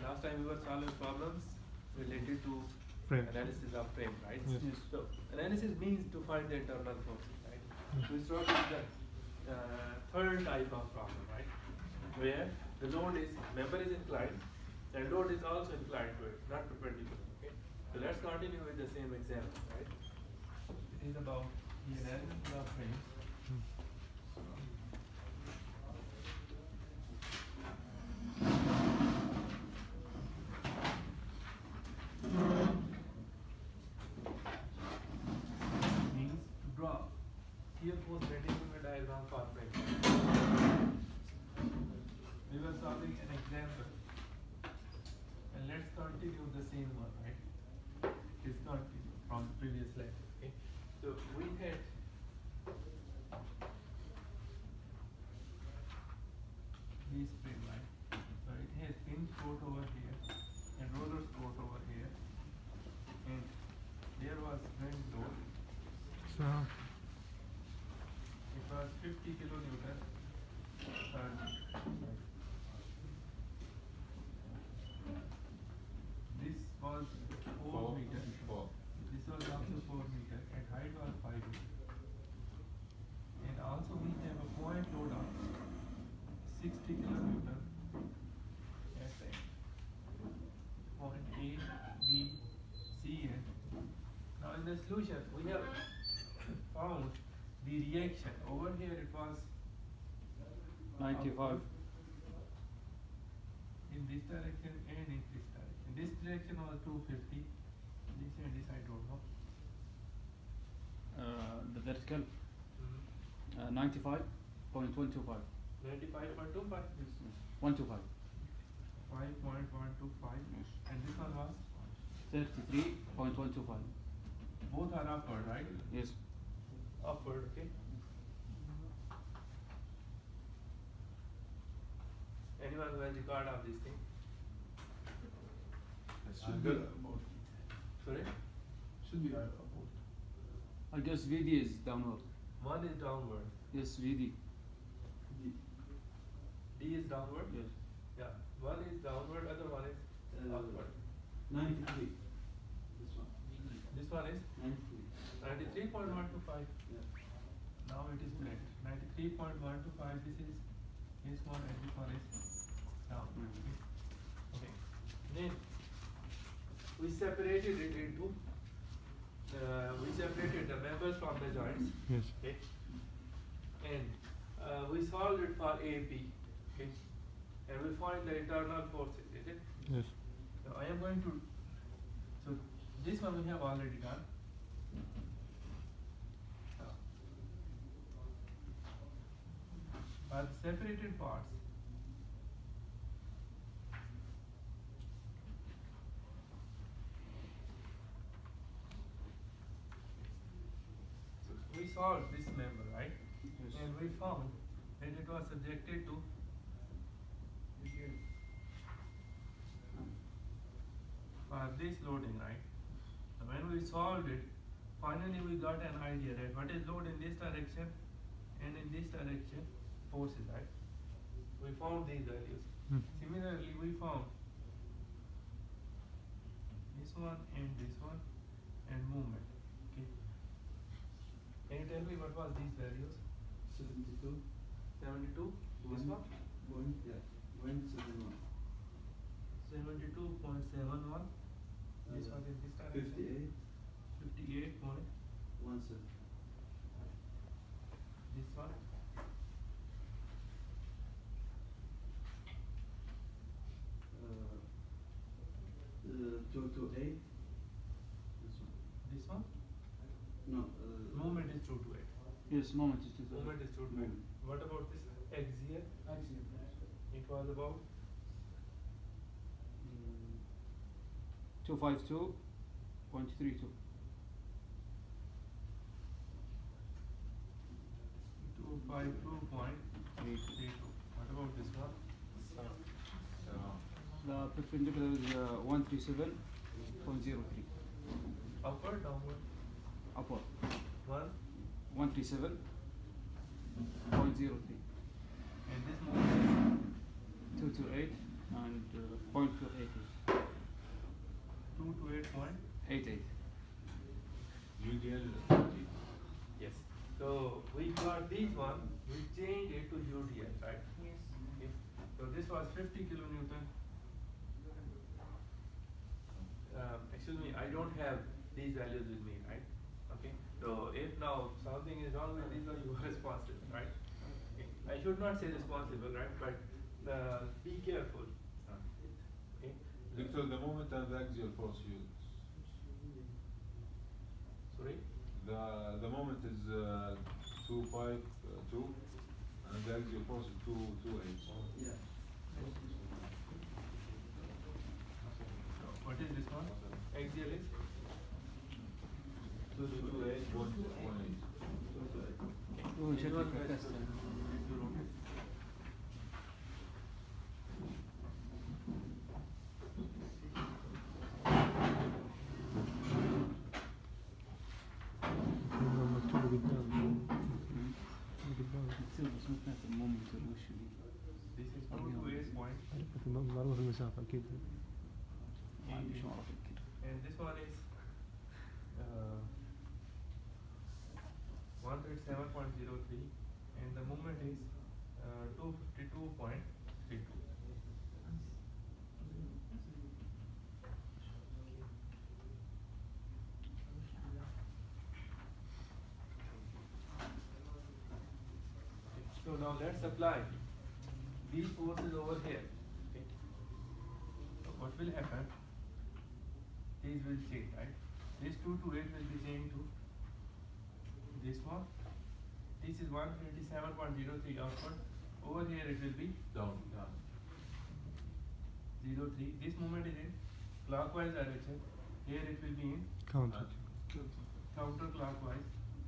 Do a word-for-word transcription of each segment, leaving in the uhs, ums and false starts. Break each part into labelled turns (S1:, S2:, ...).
S1: last time we were solving problems related to
S2: frame.
S1: analysis of frame, right?
S2: Yes.
S3: Yes.
S1: So analysis means to find the internal forces, right?
S2: Mm.
S1: We start with the uh, third type of problem, right? Where the load is, member is inclined, and load is also inclined to it, not perpendicular, okay? So let's continue with the same example, right? It is about the analysis of frames.
S2: Mm.
S1: Means to draw shear force radiating diagram for frame. We were solving an example, and let's continue the same one, right? Let's continue from the previous lecture. Okay, so we had this frame, right? So it has hinge port over here and roller port over here, and there was wind load.
S2: So
S1: It was fifty kilonewton per meter. This was four,
S3: Four.
S1: meter.
S3: Four.
S1: This was also four meter, and height was five meter. And also we have a point load of sixty kilonewton at point A, B, C, and now in the solution we have found the reaction. Over here it was
S3: ninety-five.
S1: in this direction and in this direction. This direction was two fifty. This and this I don't know.
S3: Uh, the vertical uh, ninety-five point one two five.
S1: ninety-five point two five.
S3: one two five.
S1: five point one two five. And this one was?
S3: thirty-three point one two five.
S1: Both are upward, right?
S3: Yes.
S1: Upward, okay. Anyone who has record of this thing?
S4: Should be about.
S1: Sorry?
S4: Should be about.
S3: I guess V D is downward.
S1: One is downward.
S3: Yes, V D.
S1: D is downward?
S3: Yes.
S1: Yeah. One is downward, other one is
S4: Uh,
S1: upward.
S4: ninety-three. This one.
S1: This one is
S4: ninety-three.
S1: ninety-three point one two five.
S4: Yeah.
S1: Now it is flat. ninety-three point one two five. This is this one and this one is down. Okay. Okay. Then we separated it into uh, we separated the members from the joints.
S2: yes.
S1: Okay. And uh, we solved it for A B. Okay. And we find the internal forces. Is it?
S2: Yes.
S1: So I am going to. So this one we have already done. Now, for the separated parts, so we solved this member, right?
S3: Yes.
S1: And we found that it was subjected to for this loading, right? So when we solved it, finally we got an idea that what is load in this direction and in this direction forces, right? We found these values.
S2: Mm.
S1: Similarly, we found this one and this one and movement. Okay. Can you tell me what was these values?
S4: Seventy-two.
S1: seventy-two. This one?
S4: Point, yeah. Point seven one.
S1: seventy-two point seven one. This
S4: Uh,
S1: one is this direction.
S4: Fifty-eight.
S1: fifty-eight point.
S4: One seven.
S1: This one.
S4: Uh, uh, two to eight. This one.
S1: This one.
S4: No. Uh,
S1: Movement is two to eight.
S3: Yes, moment is two.
S1: Movement is two to eight.
S4: Movement.
S1: What about this axial? It was about
S4: mm,
S3: two five two point three two.
S1: two five two point three two. What about this one?
S3: The perpendicular is uh, one three seven point zero three.
S1: Upward, downward?
S3: Upward.
S1: One.
S3: one three seven point zero three.
S1: And this movement
S3: two two eight and uh, point two eight
S1: two to eight point.
S3: eight eight.
S2: U D L thirty.
S1: Yes. So we got this one, we changed it to U D L, right? Yes. Okay. So this was fifty kilonewton. Um, excuse me, I don't have these values with me, right? Okay. So if now something is wrong with these, one, you are responsible, right? Okay. I should not say responsible, right? But uh, be careful. Okay.
S2: Victor, the moment and the axial force used.
S1: Sorry.
S2: The the moment is uh, two five uh, two, and the axial force is two two eight.
S4: Yeah.
S1: What is this one? Axial is
S2: Two two eight one one eight.
S3: Oh,
S1: This
S3: check
S1: one
S3: the
S1: has
S3: test.
S1: to- to rotate.
S5: مكتوب قدام قدام
S3: تصير بس مثل المومنت وش
S1: This is two to eight point.
S5: معروف المسافة أكيد
S3: مش معروف كده.
S1: And this one is uh, one thirty-seven point zero three, and the movement is uh, two fifty-two point three two. So now let's apply these forces over here. Okay. So what will happen? These will change, right? This two to eight will be changed to this one. This is one thirty-seven point zero three outward. Over here it will be
S2: Down down.
S1: zero three. This movement is in clockwise direction. Here it will be in
S5: counter
S1: counterclockwise.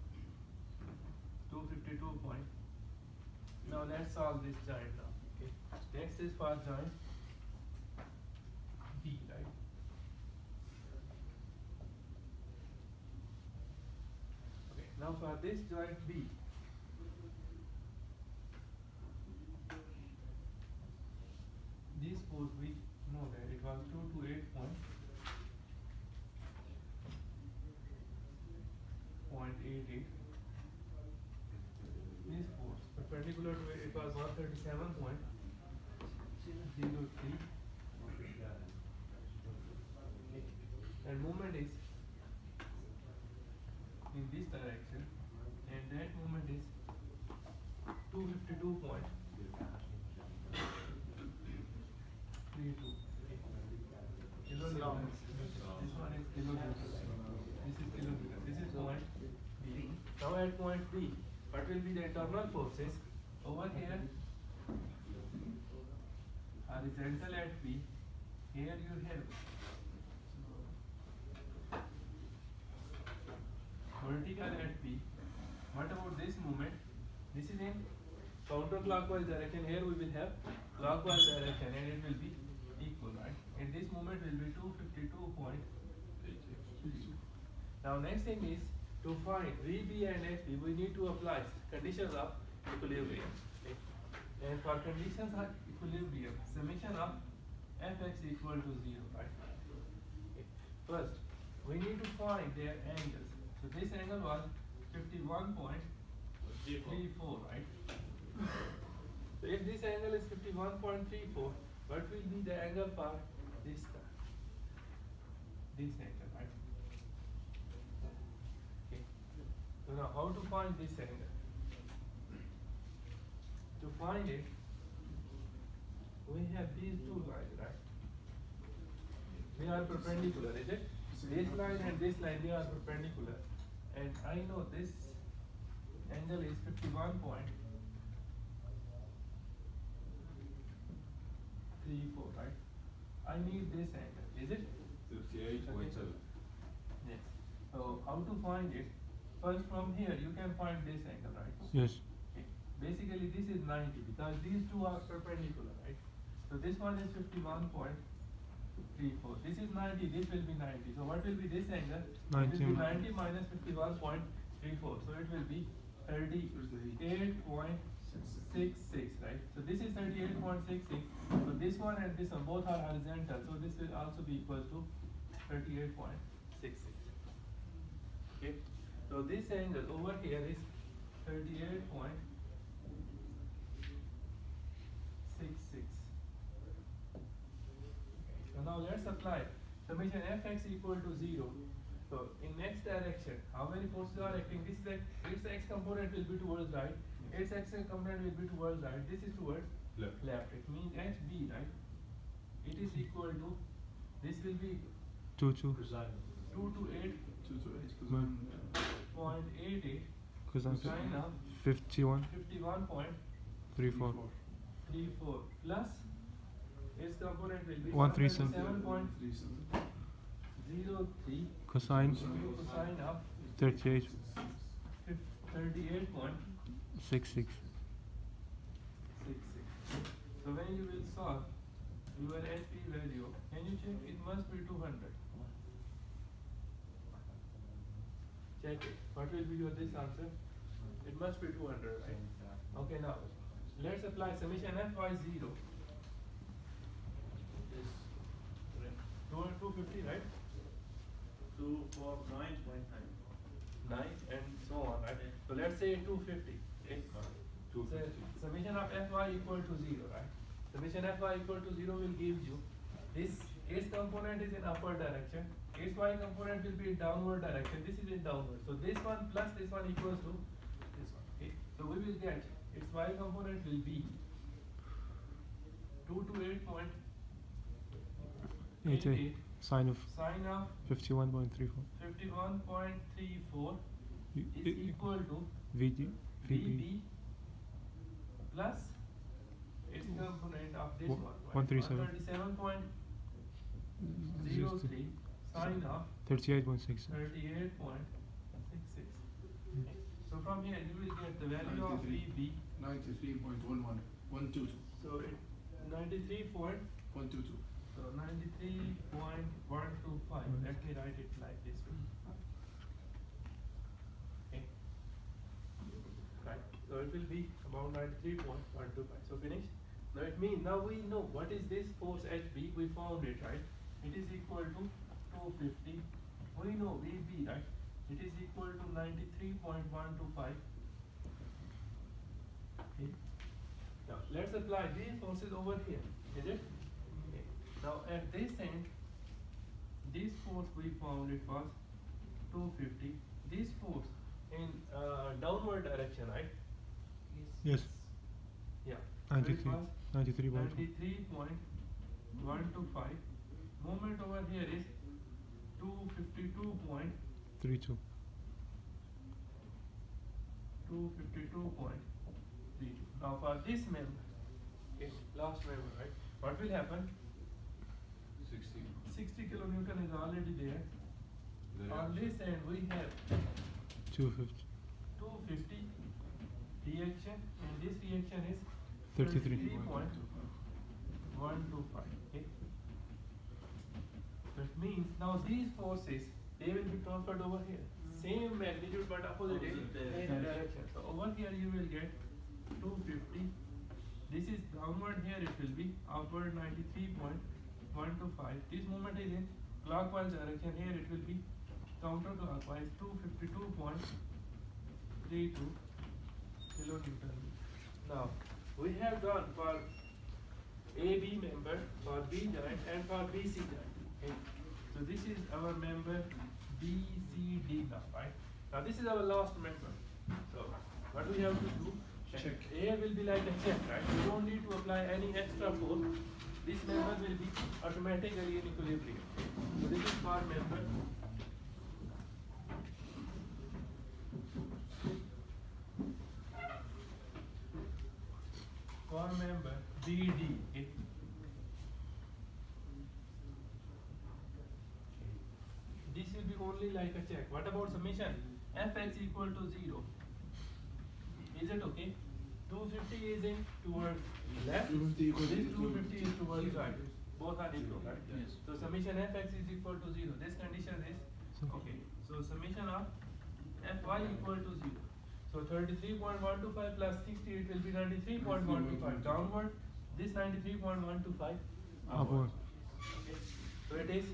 S1: two fifty-two point. Now let's solve this joint now. Okay. Next is for joint B, right? Okay. Now for this joint B, this force we know that it was two to eight point point eight eight. This force perpendicular to it, it was one thirty-seven point zero three. And movement is in this direction, and that movement is two fifty-two point three two. Kilonewtons. This one is kilonewtons. This is kilonewtons. This is point B. Now at point B, what will be the internal forces? Over here, horizontal at B. Here you have vertical at B. What about this movement? This is in counterclockwise direction. Here we will have clockwise direction, and it will be equal, right? And this movement will be two fifty-two point eight eight. Now next thing is to find V B and F B. We need to apply conditions of equilibrium. Okay? And for conditions of equilibrium, summation of Fx equal to zero, right? Okay. First, we need to find their angles. So this angle was fifty-one point three four, right? So if this angle is fifty-one point three four, what will be the angle for this guy? This angle, right? Okay. So now how to find this angle? To find it, we have these two lines, right? They are perpendicular, is it? This line and this line, they are perpendicular. And I know this angle is fifty-one point three four, right? I need this angle, is it?
S2: Thirty-eight point seven.
S1: Yes. So how to find it? First from here you can find this angle, right?
S5: yes
S1: Okay. Basically this is ninety because these two are perpendicular, right? So this one is fifty-one point three four. This is ninety, this will be ninety. So what will be this angle? It will be
S5: ninety.
S1: ninety minus fifty-one point three four. So it will be thirty-eight point six six, right? So this is thirty-eight point six six. So this one and this one both are horizontal. So this will also be equal to thirty-eight point six six. Okay. So this angle over here is thirty-eight point six six. So now let's apply summation fx equal to zero. So in next direction, how many forces are acting? This is like its x component will be towards right. Its x component will be towards right. This is towards
S2: Left.
S1: left. It means H B, right? It is equal to, this will be
S5: two two
S1: two to eight
S6: Two to eight.
S5: One.
S1: point eight eight
S5: cosine
S1: sine of
S5: fifty-one
S1: fifty-one point
S5: three four
S1: three four plus its component will be
S5: One three seven.
S1: seven point
S6: Three seven.
S1: zero three
S5: cosine
S1: cosine of
S5: thirty-eight
S1: thirty-eight point
S5: six six.
S1: six six. So when you will solve your H P value, can you check? It must be two hundred. Check it. What will be your this answer? It must be two hundred, right? Okay, now let's apply summation f y zero. two fifty, right?
S4: Two four nine point nine.
S1: nine and so on, right? So let's say two fifty. Okay?
S2: Two
S1: So
S2: fifty.
S1: summation of fy equal to zero, right? Summation fy equal to zero will give you this x component is in upward direction, its y component will be in downward direction, this is in downward. So this one plus this one equals to this one. Okay? So we will get its y component will be two to eight point eight
S5: eighty
S1: eight
S5: sine of
S1: sine of
S5: fifty-one point three four.
S1: fifty-one point three four is equal to
S5: V D
S1: V
S5: V B
S1: B plus its component of this
S5: One-
S1: one, right?
S5: one thirty-seven.
S1: thirty-seven point zero three sine of
S5: thirty-eight point six.
S1: thirty-eight point six six. So from here you will get the value of V B.
S6: Ninety-three point one one. One two two.
S1: So it ninety-three point,
S6: One two two.
S1: so ninety-three point one two five. Let me write it like this way. Okay. Right. So it will be about ninety-three point one two five. So finish. Now it means now we know what is this force H B. We found it, right? It is equal to two fifty. We know V B, right? It is equal to ninety-three point one two five. Okay. Now let's apply these forces over here. Is it? Okay. Now at this end, this force we found it was two fifty. This force in uh, downward direction, right?
S5: Yes.
S1: Yeah.
S5: ninety-three. ninety-three point four.
S1: ninety-three point one two five. Moment over here is two fifty-two point
S5: Three two.
S1: two fifty-two point three two. Now for this member, okay, last member, right? What will happen?
S2: Sixty.
S1: sixty kilonewton is already there.
S2: The
S1: On
S2: reaction.
S1: this end, we have
S5: Two fifty.
S1: two fifty reaction, and this reaction is
S5: Thirty-three.
S1: point one two five. Okay. That means now these forces they will be transferred over here. Same magnitude but opposite in
S4: Opposite
S1: in direction. So over here you will get two fifty. This is downward, here it will be upward ninety-three point one two five. This moment is in clockwise direction, here it will be counterclockwise two fifty-two point three two kilonewton. Now we have done for A B member, for B joint and for B C joint. Okay. So this is our member B C D now, right? Now this is our last member. So what we have to do?
S6: Check.
S1: A will be like a check, right? We don't need to apply any extra force. This member will be automatically in equilibrium. So this is for member for member B D. Okay. This will be only like a check. What about summation? Fx equal to zero. Is it okay? two fifty is in towards left.
S6: two fifty equal to
S1: This
S6: zero.
S1: two fifty is towards right. Both are equal, right?
S6: Yes.
S1: So summation fx is equal to zero. This condition is okay. So summation of fy equal to zero. So thirty-three point one two five plus sixty, it will be ninety-three point one two five. Downward, this ninety-three point one two five.
S5: Upward.
S1: Okay. So it is.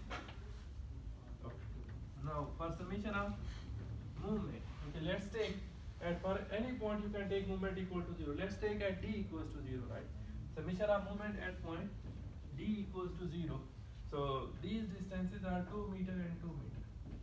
S1: Now for summation of movement, okay, let's take at for any point you can take movement equal to zero. Let's take at d equals to zero, right? Summation of movement at point d equals to zero. So these distances are two meter and two meter.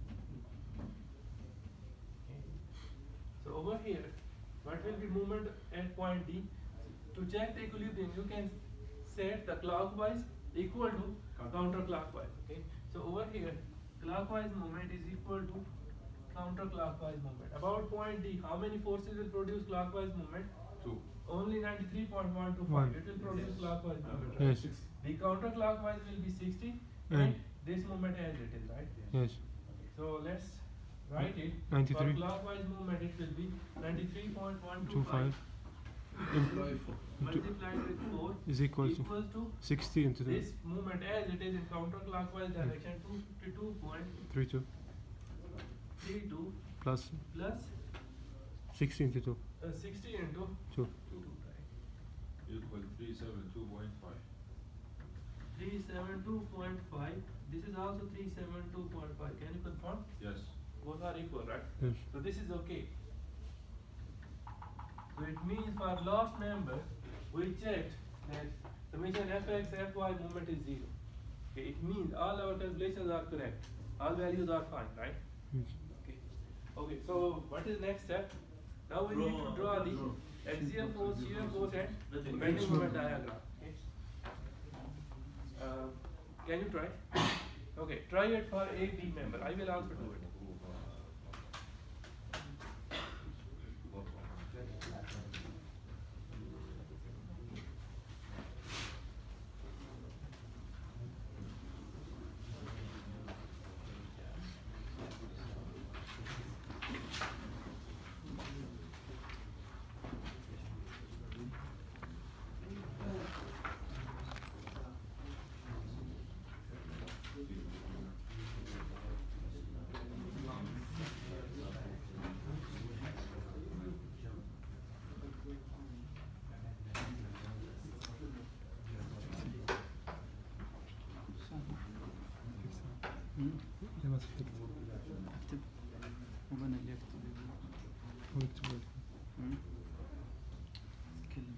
S1: Okay. So over here, what will be movement at point D? To check the equilibrium, you can set the clockwise equal to counterclockwise. Okay. So over here, clockwise movement is equal to counterclockwise movement. About point D, how many forces will produce clockwise movement?
S2: Two.
S1: Only ninety-three point one two
S5: One.
S1: five. It will produce
S2: Yes.
S1: clockwise movement. Right?
S5: Yes.
S1: The counterclockwise will be sixty,
S5: And-
S1: and this movement as it is, right?
S5: Yes.
S1: So let's write it.
S5: ninety-three.
S1: For clockwise movement, it will be ninety-three point one
S5: Two
S1: two
S5: five.
S1: five
S6: Multiply four.
S1: multiplied with four
S5: Is equal to
S1: equals to
S5: sixty into the
S1: this movement as it is in counterclockwise direction, two fifty-two point
S5: three two
S1: three two
S5: plus
S1: plus
S5: sixty into two.
S1: uh, sixty into
S5: Two.
S1: two, right?
S2: Equal three seventy-two point five.
S1: three seventy-two point five. This is also three seventy-two point five. Can you confirm?
S2: Yes.
S1: Both are equal, right?
S5: Yes.
S1: So this is okay. So it means for last member, we checked that summation fx fy movement is zero. Okay, it means all our calculations are correct. All values are fine, right?
S5: Yes.
S1: Okay. Okay. So what is next step? Now we need to draw the axial force, shear force, and bending moment diagram. Okay. Uh, can you try? Okay. Try it for A B member. I will also do it.
S3: Hmm?
S5: They must fix.
S3: اكتب مو انا اللي اكتب.
S5: واكتب لك.
S3: Hmm? تكلم.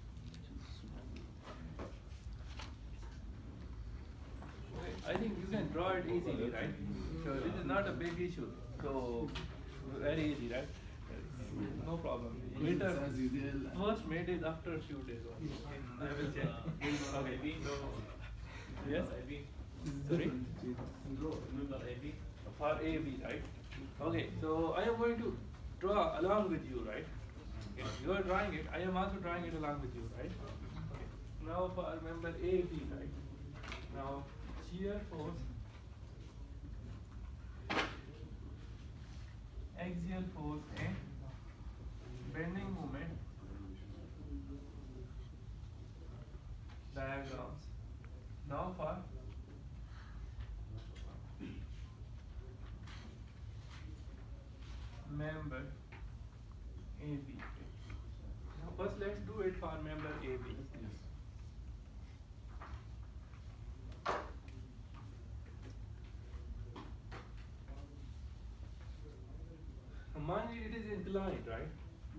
S1: Okay, I think you can draw it easily, right? So this is not a big issue. So very easy, right? No problem. Later,
S6: As you did.
S1: first made is after a few days. only. Okay, I will check. Okay. Yes. Sorry?
S4: Remember A B?
S1: For A B, right? Okay, so I am going to draw along with you, right? Okay. You are drawing it, I am also drawing it along with you, right? Okay. Now for remember A B, right? Now shear force, axial force, and bending moment diagrams. Now for member A B. Now first let's do it for member A B. Now mind you, it is inclined, right?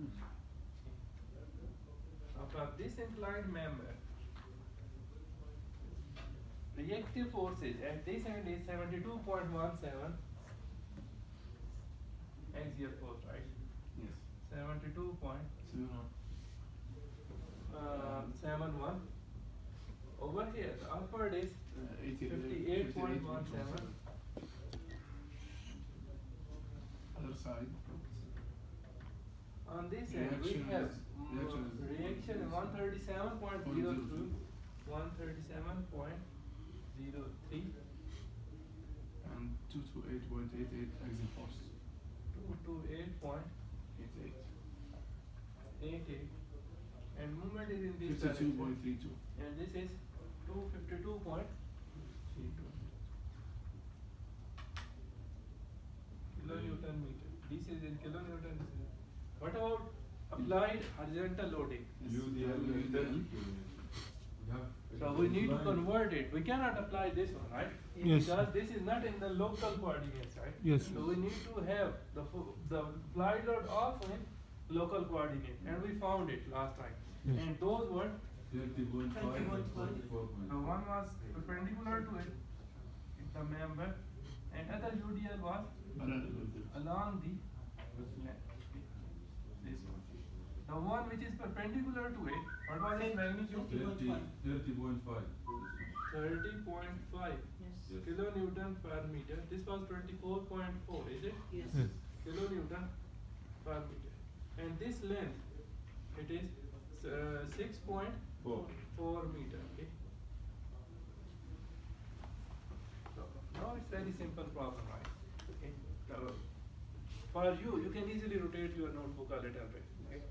S1: Now for this inclined member, reactive forces at this end is seventy-two point one seven axial force, right?
S6: Yes.
S1: seventy-two point
S6: Seven one.
S1: uh, seven one. Over here, the upward is
S6: Uh, eighty-
S1: fifty-eight point one seven.
S6: Other side.
S1: On this end, we
S6: Reaction
S1: have
S6: is-
S1: mm,
S6: reaction is-
S1: reaction one thirty-seven point zero two, one thirty-seven point zero three,
S6: And two two eight point eight eight axial force.
S1: two twenty-eight point
S6: Eight eight.
S1: eight eight, and movement is in this
S6: Fifty-two
S1: direction.
S6: point three two.
S1: And this is two fifty-two point three two kilonewton meter. This is in kilonewton. This is. What about applied horizontal loading.
S2: U D L.
S6: U D L.
S2: We have-
S1: So we need to convert it. We cannot apply this one, right?
S5: Yes.
S1: Because this is not in the local coordinates, right?
S5: Yes.
S1: So we need to have the fu- the applied load also in local coordinate, and we found it last time.
S5: Yes.
S1: And those were
S2: thirty point five
S1: thirty point
S2: and
S1: five.
S2: forty-four point
S1: the one was perpendicular to it, the member, and other U D L was
S6: Parallel with it.
S1: along the length. This one. The one which is perpendicular to it, what was its magnitude?
S2: Thirty, thirty point five.
S1: Thirty point five
S2: Yes.
S1: kilonewton per meter. This was twenty-four point four, is it?
S5: Yes.
S1: Kilonewton per meter. And this length, it is uh, six point
S2: Four.
S1: four meter. Okay. So now it's very simple problem, right? Okay. So for you, you can easily rotate your notebook a little bit. Okay.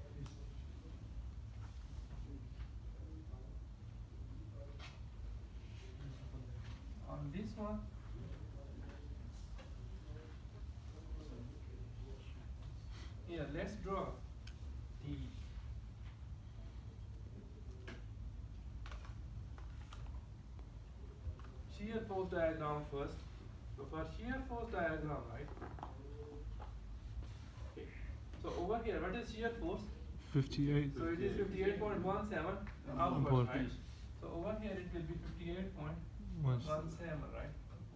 S1: On this one, here let's draw the shear force diagram first. So for shear force diagram, right? Okay. So over here, what is shear force?
S5: fifty-eight.
S1: So it is fifty-eight point one seven
S5: One
S1: upwards,
S5: point.
S1: right? So over here it will be fifty-eight point
S5: One.
S1: one seven, right?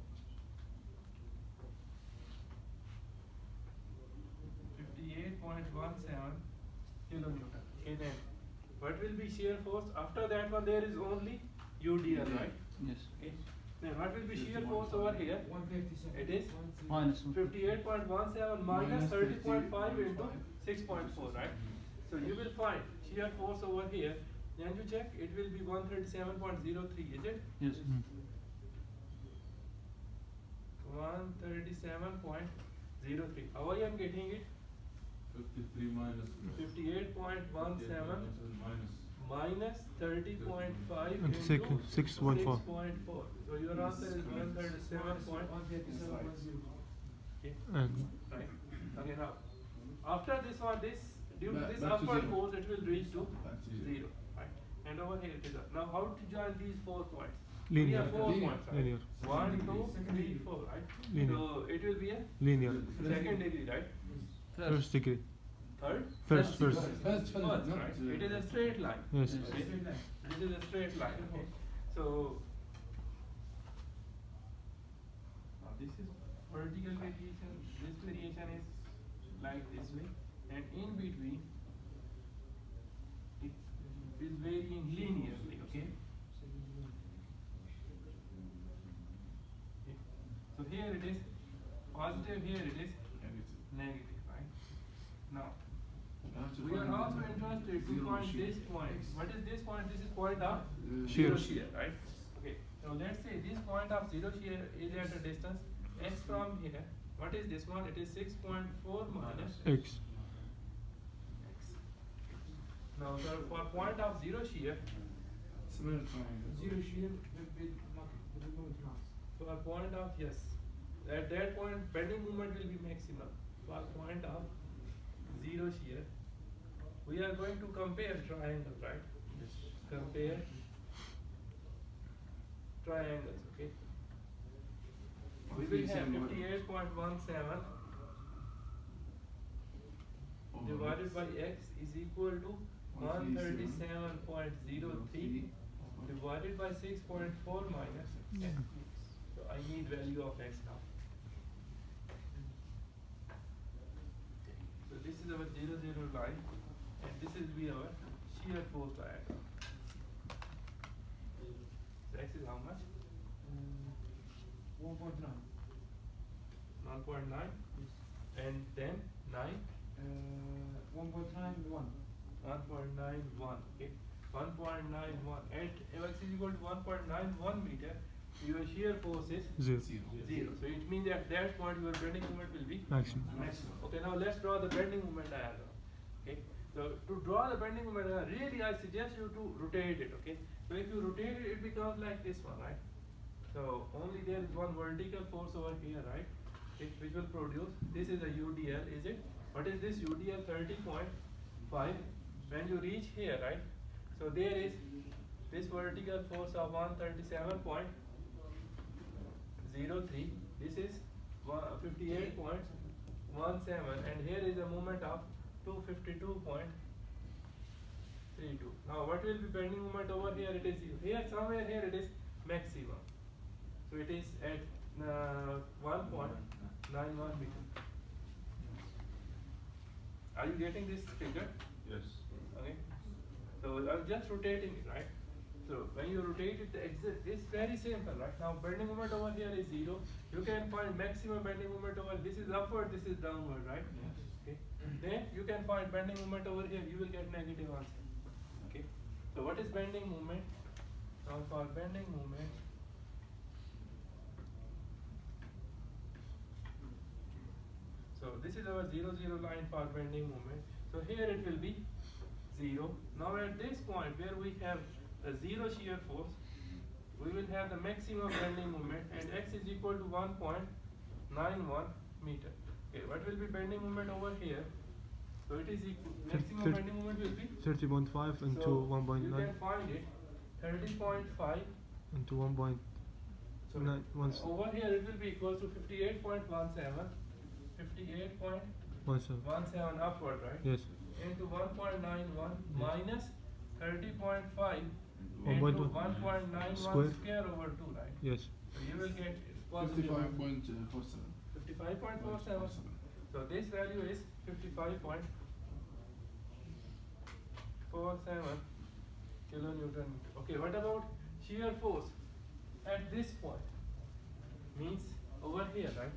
S1: Fifty-eight point one seven kilonewton. Okay, then what will be shear force? After that one there is only U D L, right?
S3: Yes.
S1: Okay. Then what will be shear force over here? It is
S3: Minus one.
S1: fifty-eight point one seven minus
S6: Minus
S1: thirty point five
S6: fifty
S1: into
S6: point five.
S1: six point four, right? So you will find shear force over here. Then you check, it will be one thirty-seven point zero three, is it?
S3: Yes.
S5: Mm.
S1: one thirty-seven point zero three. How I am getting it?
S2: Fifty-three minus.
S1: fifty-eight point one seven
S2: Minus.
S1: minus thirty point five
S5: And
S1: into
S5: six- six point four.
S1: six point four. So your answer is one thirty-seven point okay.
S5: And
S1: Right. Okay, now after this one, this due to
S6: Back-
S1: this
S6: back to
S1: upward
S6: zero.
S1: force, it will reach to
S6: Back to zero.
S1: zero. Right. And over here it is up. Now how to join these four points?
S5: Linear.
S1: We have four
S6: Linear.
S1: points, right?
S5: Linear.
S1: One, two, three, four, right?
S5: Linear.
S1: So it will be a
S5: linear.
S1: second degree, right?
S5: First degree.
S1: Third?
S5: First, first.
S6: First, first,
S1: First,
S6: not,
S1: right?
S6: uh,
S1: It is a straight line.
S5: Yes.
S1: Okay? This is a straight line. Okay. So now this is vertical variation. This variation is like this way, and in between it is varying linearly. Okay. Okay. So here it is positive. Here it is
S6: Negative.
S1: negative. Right. Now.
S6: You have to
S1: We are
S6: find
S1: also
S6: the
S1: interested to
S6: zero
S1: find
S6: shear.
S1: this point. What is this point? This is point of
S6: Uh,
S1: zero
S5: Shear.
S1: shear, right? Okay. So let's say this point of zero shear is at a distance x from here. What is this one? It is six point four minus
S5: X.
S1: x. Now, sir, for point of zero shear,
S6: Similar triangle.
S7: shear will be not will be going to mass.
S1: for point of yes, at that point bending moment will be maximum. For point of zero shear, we are going to compare triangle, right? Compare triangles, okay? We will have fifty-eight point one seven
S6: Over
S1: divided
S6: X.
S1: by x is equal to one thirty-seven point zero three divided by six point four minus x. So I need value of x now. So this is our zero zero line, and this will be our shear force diagram. So x is how much?
S7: One point nine.
S1: one point nine, and then nine,
S7: Uh, one point nine one.
S1: one point nine one, okay, one point nine one, at x is equal to one point nine one meter, your shear force is
S5: Zero.
S6: Zero.
S1: zero. So it means at that point your bending moment will be
S5: Maximum.
S1: maximum. Okay, now let's draw the bending moment diagram. Okay, so to draw the bending moment diagram, really I suggest you to rotate it. Okay, so if you rotate it, it becomes like this one, right? So only there is one vertical force over here, right? It, which will produce. This is a U D L, is it? What is this U D L? thirty point five. When you reach here, right? So there is this vertical force of one thirty-seven point zero three. This is fifty-eight point one seven, and here is a moment of two fifty-two point three two. Now what will be bending moment over here? It is here somewhere here it is maximum. So it is at uh, one point nine one meter. Are you getting this figure?
S2: Yes.
S1: Okay. So I'm just rotating it, right? So when you rotate it, the exit is very simple, right? Now bending moment over here is zero. You can find maximum bending moment over. This is upward, this is downward, right?
S6: Yes.
S1: Okay. Then you can find bending moment over here. You will get negative answer. Okay. So what is bending moment? Now for bending moment, so this is our zero zero line for bending moment. So here it will be zero. Now at this point where we have a zero shear force, we will have the maximum bending moment, and x is equal to one point nine one meter. Okay, what will be bending moment over here? So it is equal, maximum
S5: Thirty-
S1: bending moment will be
S5: thirty point five into
S1: so
S5: one point
S1: you
S5: nine
S1: can find it thirty point five.
S5: into one point
S1: So
S5: nine one
S1: over here it will be equal to fifty-eight point one seven, fifty-eight point
S5: one seven.
S1: one seven upward, right?
S5: Yes.
S1: Into one point nine one minus thirty point five
S5: One
S1: into
S5: point one.
S1: one point nine one
S5: Square.
S1: square over two, right?
S5: Yes.
S1: So you will get positive
S6: Fifty-five point four seven.
S1: fifty-five point four seven. So this value is fifty-five point four seven kilonewton meter. Okay, what about shear force at this point? Means over here, right?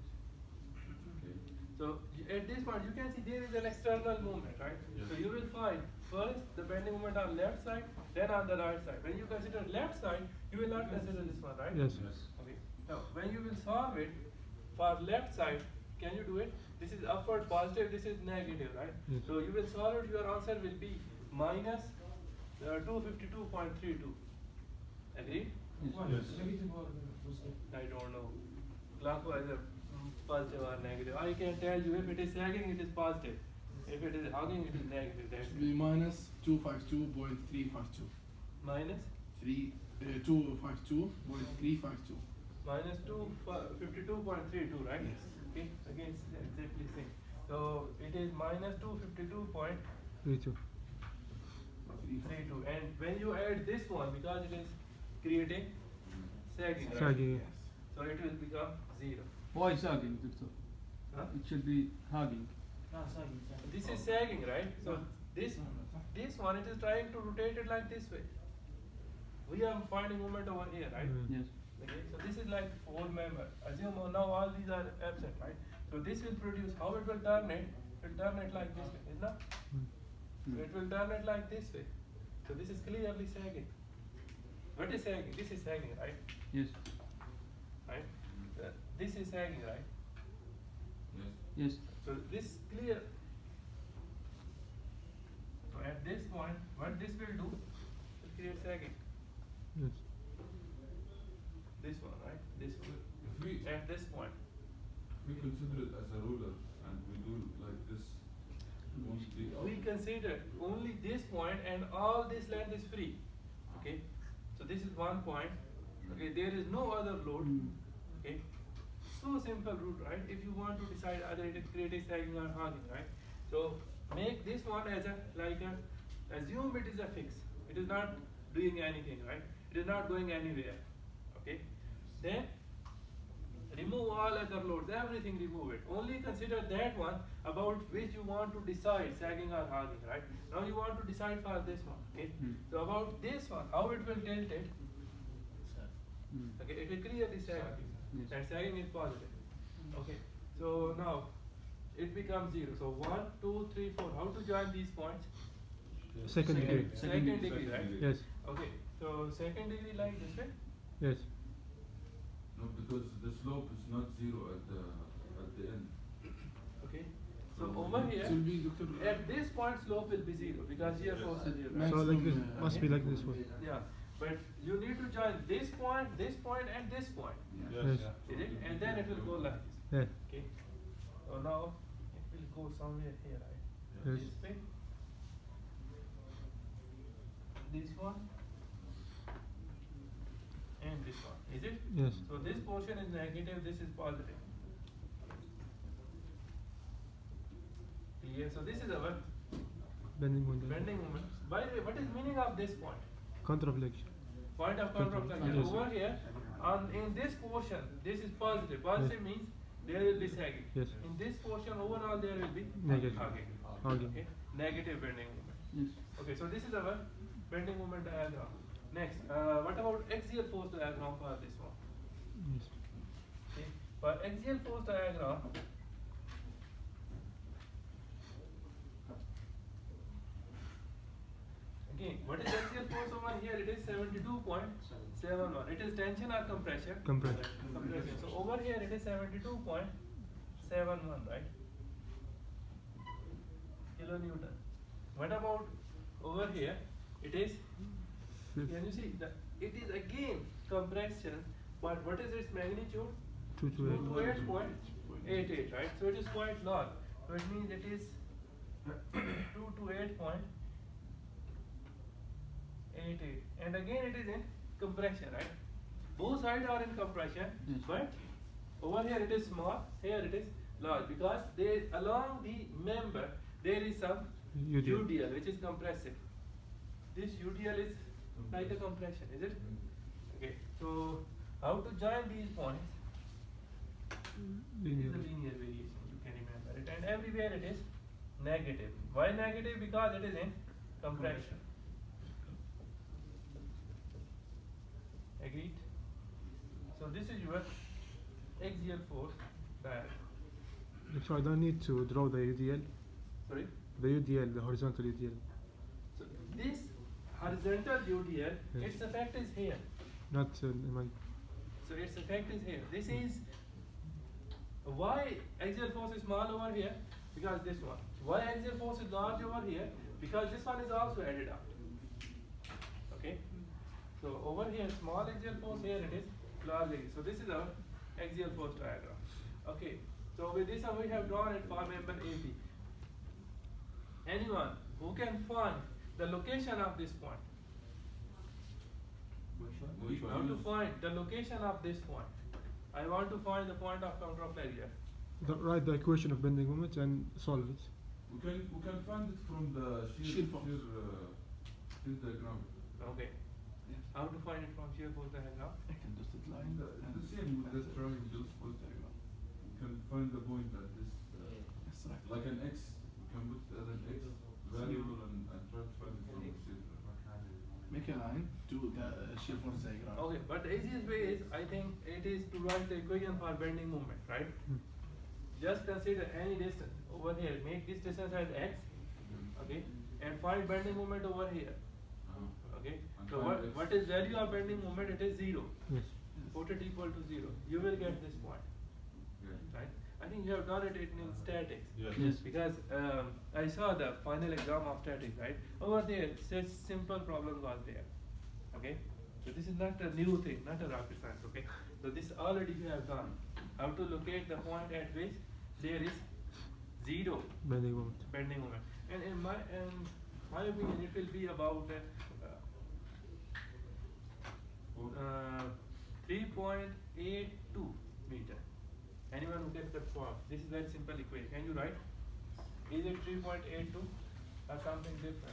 S1: So y- at this point you can see there is an external movement, right?
S2: Yes.
S1: So you will find first the bending moment on left side, then on the right side. When you consider left side, you will not consider this one, right?
S5: Yes.
S2: Yes.
S1: Okay. Now when you will solve it for left side, can you do it? This is upward positive, this is negative, right?
S5: Yes.
S1: So you will solve it, your answer will be minus uh, two fifty-two point three two. Agreed?
S3: Yes.
S7: Why?
S2: Yes.
S7: Negative or positive?
S1: I don't know. Clockwise or mm, positive or negative. I can tell you if it is sagging, it is positive. If it is hugging, it is negative. That's
S6: Should be minus two five two point three five two.
S1: minus
S6: Three uh, two five two point three five two.
S1: minus two fifty-two point three two, right?
S6: Yes.
S1: Okay, again it's exactly same. So it is minus two fifty-two point
S5: Three two.
S1: three two, and when you add this one, because it is creating sagging, right?
S5: Sagging.
S6: Yes.
S1: So it will become zero.
S3: Why sagging, Doctor?
S1: Huh?
S3: It should be hugging.
S7: No, sagging, sagging.
S1: This is sagging, right? So this
S6: No, no, no.
S1: this one, it is trying to rotate it like this way. We are finding movement over here, right?
S5: Mm.
S3: Yes.
S1: Okay, so this is like whole member. Assume now all these are absent, right? So this will produce, how it will turn it? It will turn it like this way, isn't it?
S5: Mm.
S1: So it will turn it like this way. So this is clearly sagging. What is sagging? This is sagging, right?
S3: Yes.
S1: Right? Uh, this is sagging, right?
S2: Yes.
S3: Yes.
S1: So this clear. So at this point, what this will do? It will create sagging.
S5: Yes.
S1: This one, right? This one.
S2: If we
S1: At this point.
S2: we consider it as a ruler and we do like this, won't it be up?
S1: We consider only this point and all this length is free. Okay? So this is one point. Okay, there is no other load. Okay? So simple route, right? If you want to decide either it is creating sagging or hogging, right? So make this one as a like a assume it is a fix. It is not doing anything, right? It is not going anywhere. Okay? Then remove all other loads, everything remove it. Only consider that one about which you want to decide sagging or hogging, right? Now you want to decide for this one, okay?
S3: Hmm.
S1: So about this one, how it will tilt it?
S3: Mm.
S1: Okay, it will clearly sag.
S3: Yes.
S1: And sagging is positive. Okay, so now it becomes zero. So one, two, three, four. How to join these points?
S5: Second degree.
S1: Second,
S3: Second
S1: degree, right?
S2: degree.
S5: Yes.
S1: Okay, so second degree like this, right?
S5: Yes.
S2: No, because the slope is not zero at the at the end.
S1: Okay, so
S2: So
S1: over
S2: it
S1: here,
S6: It will be Doctor
S1: at this point slope will be zero because here force is zero. Right?
S5: So like this
S6: Maximum, uh,
S5: must be like this one.
S1: Yeah, but you need to join this point, this point, and this point.
S5: Yes.
S1: Is it? And then it will go like this.
S5: Yeah.
S1: Okay. So now it will go somewhere here, right?
S5: Yes.
S1: This way.
S5: Yes.
S1: So this portion is negative, this is positive. Yeah, so this is our
S5: Bending moment.
S1: bending moment. By the way, what is meaning of this point?
S5: Contraflexion.
S1: Point of contraflexion.
S5: Yes.
S1: Over here, on in this portion, this is positive. Positive
S5: Yes.
S1: means there will be sagging.
S5: Yes.
S1: In this portion, overall there will be
S5: Negative.
S1: hugging.
S5: Hugging.
S1: Okay. Negative bending moment.
S3: Yes.
S1: Okay, so this is our bending moment diagram. Next, uh, what about axial force diagram for this one?
S5: Yes.
S1: Okay. For axial force diagram, again, what is axial force over here? It is seventy-two point seven one. It is tension or compression?
S5: Compression.
S1: Compression. So over here it is seventy-two point seven one, right? Kilonewton. What about over here? It is, can you see that it is again compression, but what is its magnitude?
S5: Two to
S1: two
S5: eight.
S1: to eight point eight eight, right? So it is quite large. So it means it is two to eight point eight eight. And again it is in compression, right? Both sides are in compression,
S3: Yes.
S1: but over here it is small, here it is large, because there along the member there is some
S5: U D L.
S1: U D L which is compressive. This U D L is like a compression, is it? Okay, so how to join these points? It is
S5: Linear.
S1: a linear variation, you can remember it. And everywhere it is negative. Why negative? Because it is in compression. Agreed? So this is your axial force diagram.
S5: So I don't need to draw the U D L.
S1: Sorry?
S5: The U D L, the horizontal U D L.
S1: So this horizontal U D L,
S5: Yes.
S1: its effect is here.
S5: Not uh, in my.
S1: So its effect is here. This is why axial force is small over here, because this one. Why axial force is large over here? Because this one is also added up. Okay? So over here small axial force, here it is large axial. So this is our axial force diagram. Okay. So with this we have drawn it for member A B. Anyone who can find the location of this point?
S2: Which
S1: How to
S2: one?
S1: find the location of this point? I want to find the point of contraflexion.
S5: The, write the equation of bending moment and solve it.
S2: We can we can find it from the
S6: Shear
S2: shear
S6: force.
S2: shear, uh, shear diagram.
S1: Okay.
S6: Yes.
S1: How to find it from shear force diagram?
S6: I can just line
S2: The, the same with this triangle.
S6: force diagram.
S2: We can find the point at this, uh,
S6: Yes, right.
S2: like an X. We can put it as an X variable and, and try to find it from the shear.
S6: Make a line to the uh, shear force diagram.
S1: Okay, but the easiest way is, I think, it is to write the equation for bending moment, right?
S5: Hmm.
S1: Just consider any distance over here. Make this distance as x, okay, and find bending moment over here.
S2: Uh-huh.
S1: Okay.
S2: And
S1: So
S2: find
S1: what
S2: x.
S1: what is value of bending moment? It is zero.
S5: Yes.
S1: Put it equal to zero. You will get this point,
S2: Yeah.
S1: right? I think you have done it in, in statics.
S2: Yes.
S3: Yes.
S1: Because um, I saw the final exam of statics, right? Over there, such simple problem was there. Okay? So this is not a new thing, not a rocket science, okay? So this already you have done. How to locate the point at which there is zero
S5: Bending moment.
S1: bending moment. And in my in my opinion, it will be about uh, uh, three point eight two meter. Anyone who can confirm? This is very simple equation. Can you write? Is it three point eight two or something different?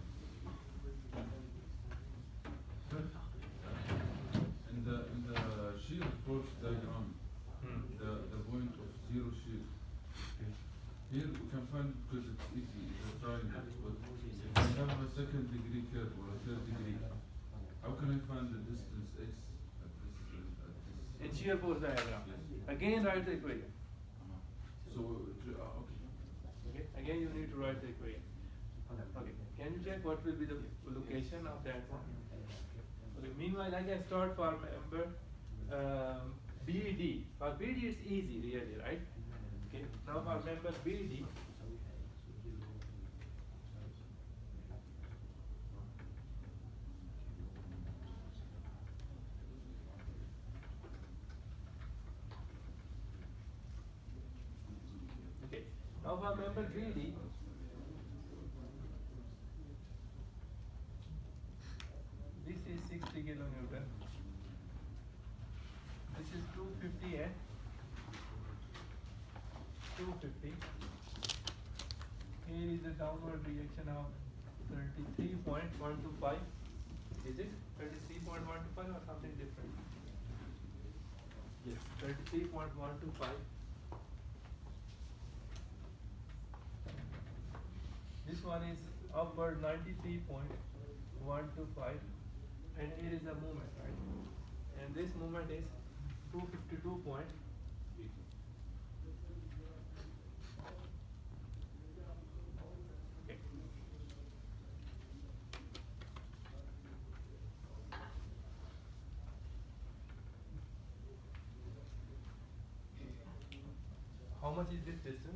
S2: In the in the shear force diagram,
S1: Hmm.
S2: the the point of zero shear. Here we can find because it's easy, it's a triangle. But if we have a second degree curve or a third degree, how can I find the distance x at this uh, at this?
S1: In shear force diagram.
S2: Yes.
S1: Again, write the equation.
S2: Uh-huh. So uh, okay.
S1: Okay. Again, you need to write the equation. Okay. Can you check what will be the location of that one? Okay. Meanwhile, I can start for member um, B D. For B D, it's easy, really, right? Okay. Now for member B D. Okay. Now for member B D. This is sixty kilonewton. fifty and two fifty. Here is the downward reaction of thirty-three point one two five. Is it thirty-three point one two five or something different? Yes, thirty-three point one two five. This one is upward ninety-three point one two five, and here is the movement, right? And this movement is two fifty-two point. Okay. How much is this distance?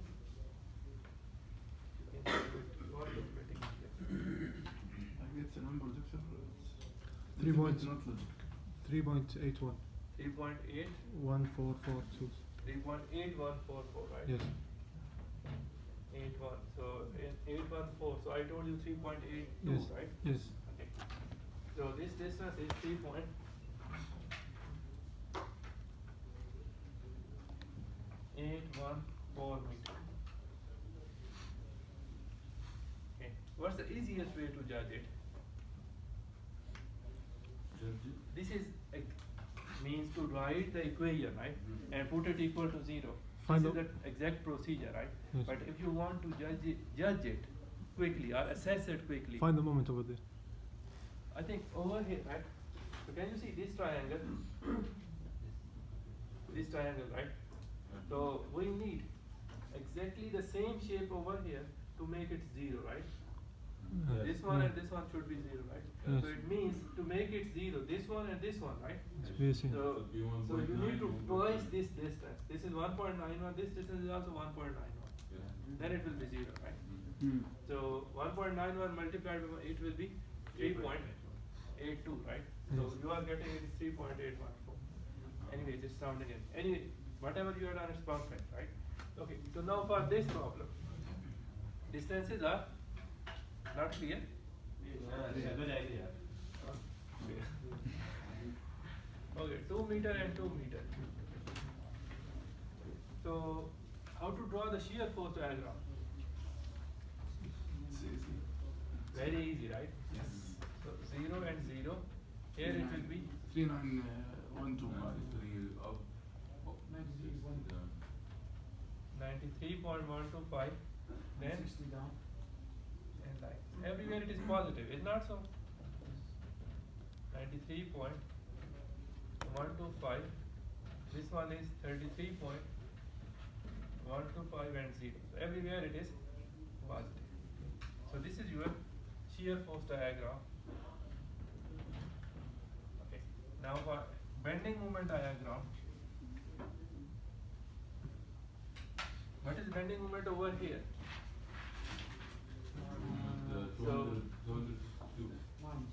S1: You can what is writing here?
S6: I get the number, doctor.
S5: Three
S6: It's
S5: points.
S6: not logic.
S5: three point eight one.
S1: three point eight,
S5: one four four two.
S1: three point eight one four four, right?
S5: Yes.
S1: eight one. So in eight one four. So I told you three point eight two,
S5: Yes.
S1: right?
S5: Yes.
S1: Okay. So this distance is three point eight one four meter. Okay. What's the easiest way to judge it?
S2: Judge it.
S1: This is a, means to write the equation, right?
S2: Mhm.
S1: And put it equal to zero.
S5: Find
S1: this is
S5: out-
S1: the exact procedure, right?
S5: Yes.
S1: But if you want to judge it, judge it quickly or assess it quickly,
S5: Find the moment over there.
S1: I think over here, right? So can you see this triangle? This triangle, right? So we need exactly the same shape over here to make it zero, right?
S5: Yes.
S1: This one
S5: Yeah.
S1: and this one should be zero, right?
S5: Yes.
S1: So it means to make it zero, this one and this one, right?
S5: It's basic.
S1: So,
S2: Should be one
S1: so
S2: point
S1: you need to
S2: nine,
S1: twice this distance. This is one point nine one, this distance is also one point nine one.
S2: Yeah.
S1: Then it will be zero, right?
S3: Mm.
S1: So one point nine one multiplied by it will be three point eight two, right? So
S5: Yes.
S1: you are getting it is three point eight one four. Anyway, just rounding it. Anyway, whatever you have done is perfect, right? Okay, so now for this problem, distances are not clear.
S4: Yeah, good idea.
S1: Okay, two meter and two meter. So, how to draw the shear force diagram?
S6: It's easy.
S1: Very easy, right?
S6: Yes.
S1: So zero and zero. Here it will be
S6: Three nine uh, one two five.
S2: Ninety-three up.
S7: ninety-three point
S2: down.
S1: ninety-three point one two five. Then
S7: sixty down.
S1: and like everywhere it is positive, is not so? Ninety-three point one two five. This one is thirty-three point one two five and zero. So everywhere it is positive. So this is your shear force diagram. Okay. Now for bending moment diagram. What is bending moment over here?
S2: The two
S1: So-
S2: hundred, two hundred two.
S7: Minus.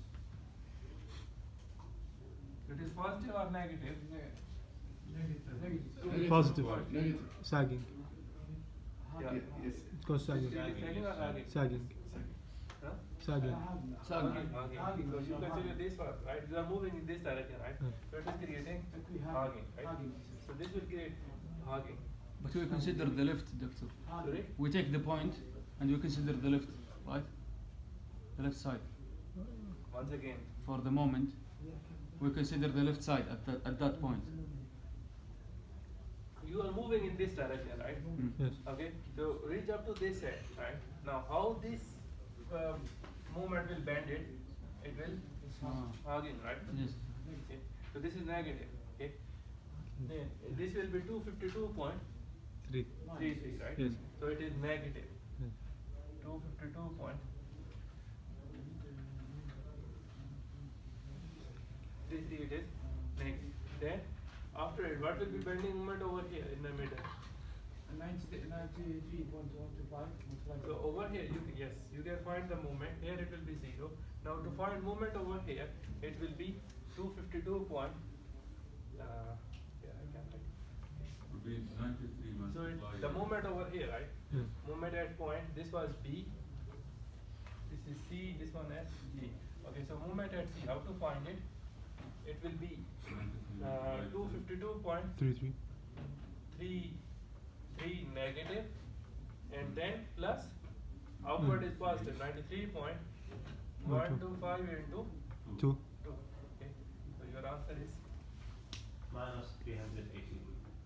S1: It is positive or negative?
S7: Negative. Negative.
S5: Positive.
S6: Negative.
S5: Sagging.
S1: Yeah.
S6: Ye- Yes.
S5: It goes sagging.
S1: It is sagging or hugging?
S5: Sagging.
S1: Huh?
S5: Sagging.
S3: Sagging.
S1: Hugging, hugging.
S7: Hugging.
S1: So you consider this one, right? You are moving in this direction, right?
S5: Yeah.
S1: So it is creating
S7: Okay,
S1: hugging,
S7: hugging.
S1: right?
S7: Hugging.
S1: So this will create hugging.
S3: But we consider the left, doctor.
S1: Sorry?
S3: We take the point and we consider the left, right? The left side.
S1: Once again,
S3: For the moment, we consider the left side at that, at that point.
S1: you are moving in this direction, right?
S3: Mm.
S5: Yes.
S1: Okay, so reach up to this end, right? Now, how this um, movement will bend it? It will
S3: Ah.
S1: hugging, right?
S3: Yes.
S1: Okay. So this is negative. Okay. Then this will be two fifty-two point
S5: Three.
S1: three three, right?
S5: Yes.
S1: So it is negative.
S5: Yes.
S1: two fifty-two point three three it is negative. Then after it, what will be bending moment over here in the middle?
S7: Ninety, ninety-three point one two five.
S1: So over here, you can, yes, you can find the moment. Here it will be zero. Now to find moment over here, it will be two fifty-two point. Uh, yeah, I can write.
S2: Would be ninety-three
S1: So it,
S2: multiplied.
S1: the moment over here, right?
S5: Yes.
S1: Moment at point. This was B. This is C. This one as G. Okay, so moment at C. How to find it? It will be uh, two fifty-two point
S5: three three.
S1: three three negative, and then plus outward
S5: Mm.
S1: is positive ninety-three point one two five into
S5: Two.
S1: two. Okay, so your answer is
S4: Minus three hundred eighty.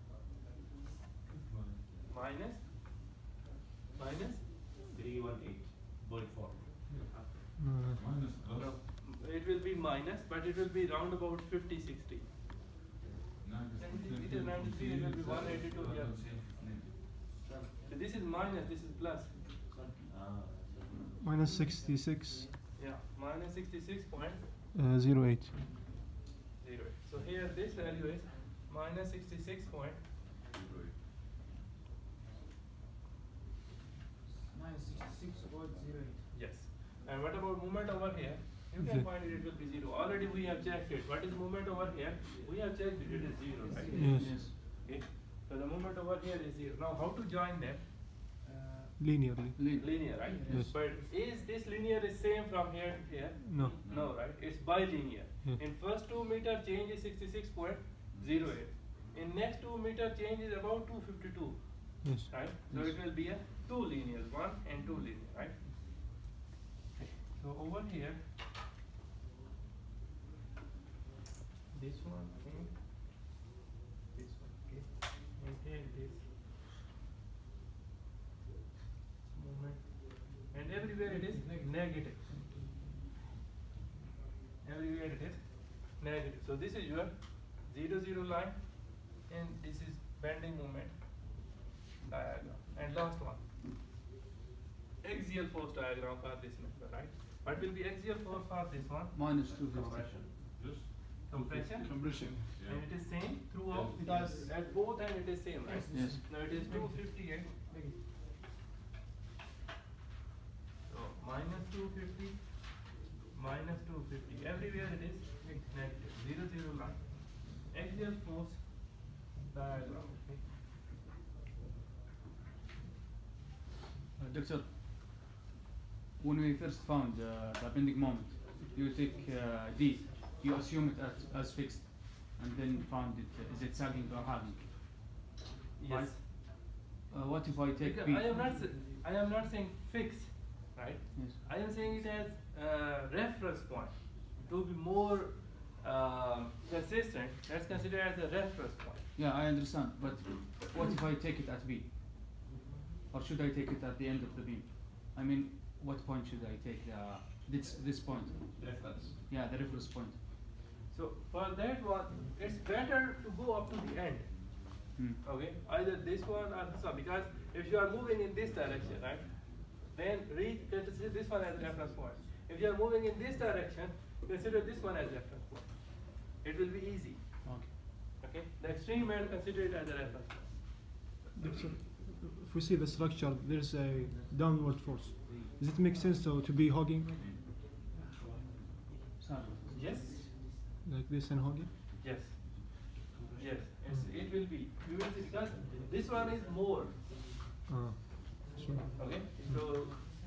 S1: minus minus
S4: Three one eight point four.
S5: Uh,
S2: Minus plus.
S1: no, it will be minus, but it will be round about fifty sixty.
S2: ninety-three,
S1: It is ninety-three, it will be one eighty-two, yeah.
S2: yeah.
S1: So this is minus, this is plus.
S4: Ah.
S5: minus sixty-six,
S1: Yeah, minus sixty-six point
S5: uh, zero eight.
S1: zero eight. So here this value is minus sixty-six point
S7: Minus sixty-six point zero eight.
S1: yes. And what about movement over here? You can
S5: Ze-
S1: find it, it will be zero. Already we have checked it. What is movement over here? We have checked it, it is zero, right?
S5: Yes.
S3: Yes.
S1: Okay. So the movement over here is zero. Now how to join them?
S7: Uh,
S5: Linearly.
S3: Lead.
S1: Linear, right?
S5: Yes.
S1: But is this linear is same from here to here?
S5: No.
S1: No, right? It's bilinear.
S5: Yeah.
S1: In first two meter change is sixty-six point zero eight. In next two meter change is about two fifty-two,
S5: Yes.
S1: right? So
S3: Yes.
S1: it will be a two linears, one and two linear, right? Okay. So over here, this one and this one, okay? And here it is movement, and everywhere it is negative. Everywhere it is negative. So this is your zero zero line, and this is bending moment diagram. And last one, axial force diagram for this member, right? What will be axial force for this one?
S3: Minus two fifty.
S4: Compression.
S2: Just
S1: Compression.
S6: Compression.
S2: Yeah.
S1: And it is same throughout
S2: Yes.
S1: because
S7: Yes.
S1: at both ends it is same, right?
S3: Yes.
S1: Now it is two fifty and so minus two fifty, minus two fifty. Everywhere it is negative. Zero zero line. Axial force diagram. Okay.
S3: Uh, Doctor, when we first found uh, the bending moment, you take uh, D, you assume it as, as fixed, and then found it, uh, is it sagging or hugging?
S1: Yes.
S3: Uh, what if I take
S1: Because
S3: B?
S1: I am not s- I am not saying fix, right?
S3: Yes.
S1: I am saying it as uh, reference point. To be more um, consistent, let's consider it as a reference point.
S3: Yeah, I understand, but what if I take it at B? Or should I take it at the end of the beam? I mean, what point should I take the, this, this point?
S4: Reference.
S3: Yeah, the reference point.
S1: So for that one, it's better to go up to the end.
S3: Hmm.
S1: Okay, either this one or this one, because if you are moving in this direction, right, then reach consider this one as a reference point. If you are moving in this direction, consider this one as reference point. It will be easy.
S3: Okay.
S1: Okay, the extreme end, consider it as a reference point.
S5: Doctor, if we see the structure, there's a downward force. Does it make sense to, to be hogging
S3: Sorry.
S1: Yes,
S5: like this and hogging?
S1: yes, yes. It's, it will be. You will see because this one is more.
S5: Uh, sure.
S1: Okay, so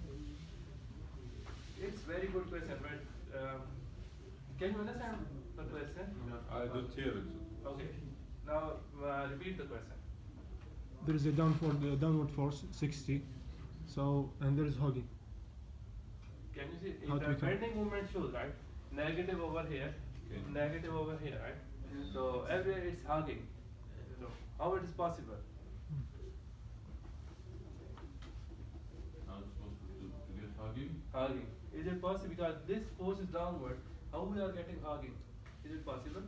S1: it's very good question, but um, can you understand the question?
S2: I don't hear it.
S1: Okay, now uh, repeat the question.
S5: There is a downward uh, downward force sixty, so and there is hogging.
S1: Can you see
S5: How
S1: if
S5: do
S1: the
S5: we come-
S1: bending moment shows, right? Negative over here,
S2: Okay.
S1: negative over here, right? So everywhere it's hugging. So how it is possible?
S2: How it's supposed to, do, to get hugging?
S1: Hugging. Is it possible because this force is downward? How we are getting hugging? Is it possible?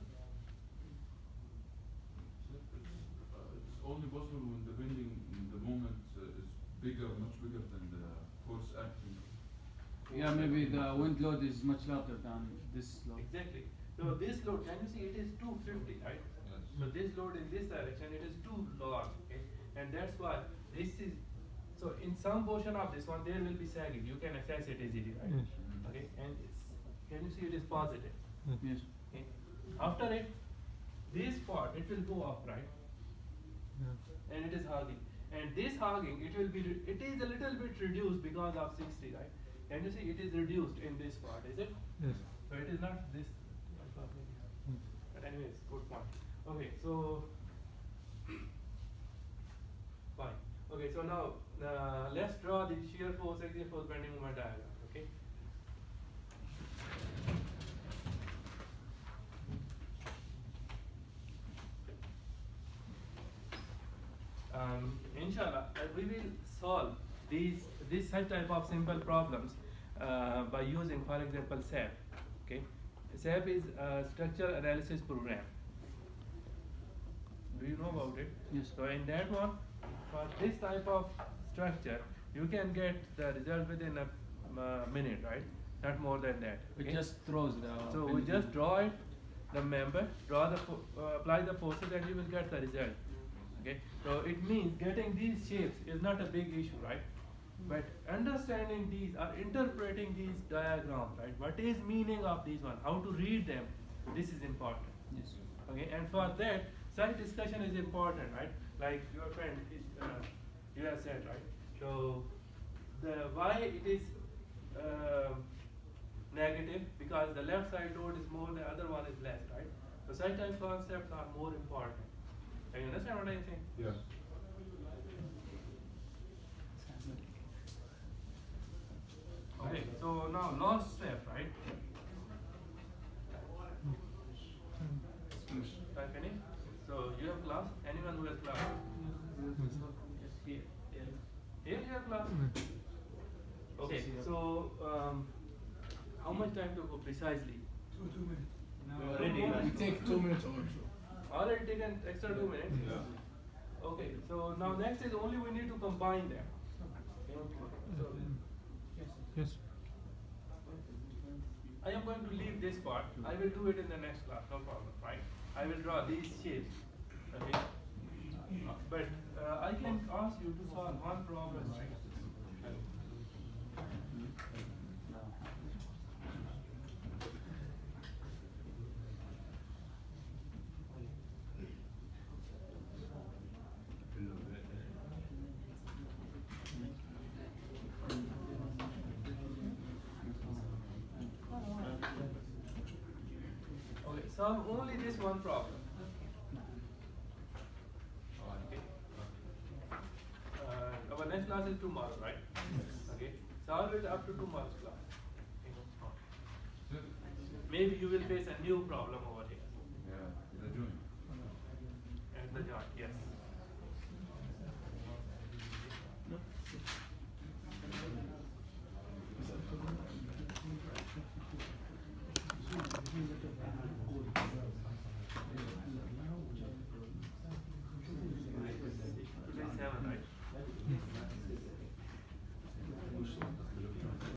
S2: Uh, it's only possible when the bending, the moment uh, is bigger, much bigger than the force acting.
S3: Yeah, maybe the wind load is much larger than this load.
S1: Exactly. So this load, can you see it is two fifty, right?
S2: Yes.
S1: So this load in this direction, it is too large, okay? And that's why this is, so in some portion of this one, there will be sagging. You can access it easily, right?
S5: Yes.
S1: Okay, and it's, can you see it is positive?
S3: Yes.
S1: Okay. After it, this part, it will go up, right?
S5: Yeah.
S1: And it is hugging. And this hugging, it will be, re- it is a little bit reduced because of sixty, right? Can you see it is reduced in this part, is it?
S5: Yes.
S1: So it is not this,
S5: Mm.
S1: but anyways, good point. Okay, so fine. Okay, so now uh, let's draw the shear force, axial force, bending moment diagram. Okay. Um, inshallah, uh, we will solve these this such type of simple problems uh, by using, for example, S A P. Okay, S A P is a structural analysis program. Do you know about it?
S3: Yes.
S1: So in that one, for this type of structure, you can get the result within a uh, minute, right? Not more than that.
S3: It
S1: okay?
S3: just throws the.
S1: So we just draw it, the member, draw the fo uh, apply the forces, and you will get the result. Okay. So it means getting these shapes is not a big issue, right? But understanding these or interpreting these diagrams, right? What is meaning of these one? How to read them? This is important.
S3: Yes.
S1: Okay. And for that, such discussion is important, right? Like your friend, is, uh, you have said, right? So the why it is uh, negative, because the left side load is more, the other one is less, right? So such type concepts are more important. Do you understand what I'm saying?
S2: Yes.
S1: Okay, so now last step, right? Time finished? So you have class? Anyone who has class? Yes, here. Here, here you have class? Okay, so um, how much time to go precisely?
S7: Two, two minutes.
S4: We already-
S6: We take two minutes or so.
S1: Already taken extra two minutes?
S6: Yeah.
S1: Okay, so now next is only we need to combine them. So
S5: Yes.
S1: I am going to leave this part. I will do it in the next class, no problem, right? I will draw these shapes, okay? Uh, But uh, I can ask you to solve one problem, right? Okay, solve only this one problem. Okay. Uh, our next class is tomorrow, right? Okay. Solve it up to tomorrow's class. Maybe you will face a new problem over here.
S2: Yeah, the joint.
S1: And the joint, yes.